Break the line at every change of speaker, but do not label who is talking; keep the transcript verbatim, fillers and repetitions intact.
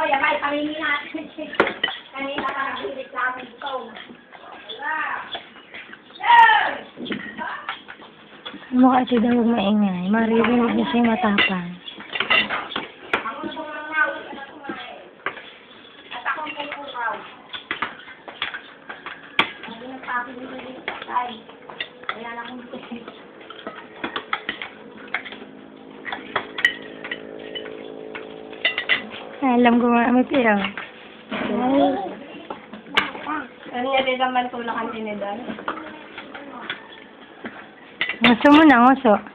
Yo, yan ay pangingin natin. Kanina ka nagbilit namin ito.
Mukha siya daw huwag maingay. Maririnig niya siya matapang.
Ako na tumangaw. At ako ang pagkukaw. Hindi na sabi nila dito sa tayo. Kaya na akong kasi.
Alam ko nga may piyaw.
Ano niya din naman tulak ang tinidan?
Nguso mo na, nguso.